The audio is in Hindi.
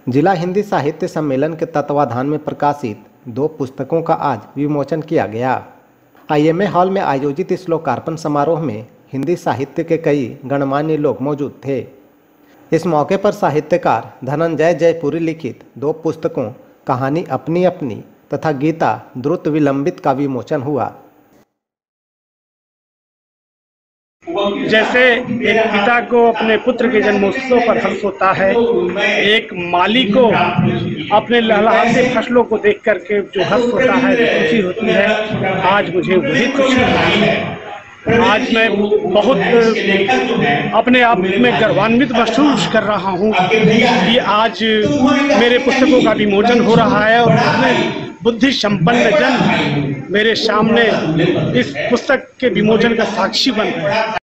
जिला हिंदी साहित्य सम्मेलन के तत्वाधान में प्रकाशित 2 पुस्तकों का आज विमोचन किया गया। IMA हॉल में आयोजित इस लोकार्पण समारोह में हिंदी साहित्य के कई गणमान्य लोग मौजूद थे। इस मौके पर साहित्यकार धनंजय जयपुरी लिखित 2 पुस्तकों कहानी अपनी अपनी तथा गीता द्रुत विलंबित का विमोचन हुआ। जैसे एक पिता को अपने पुत्र के जन्मोत्सव पर हर्ष होता है, एक माली को अपने लहलहाते फसलों को देख करके जो हर्ष होता है, खुशी होती है, आज मुझे वही खुशी है। आज मैं बहुत अपने आप में गर्वान्वित महसूस कर रहा हूँ कि आज मेरे पुस्तकों का विमोचन हो रहा है और इतने बुद्धि संपन्न जन मेरे सामने इस पुस्तक के विमोचन का साक्षी बन गए।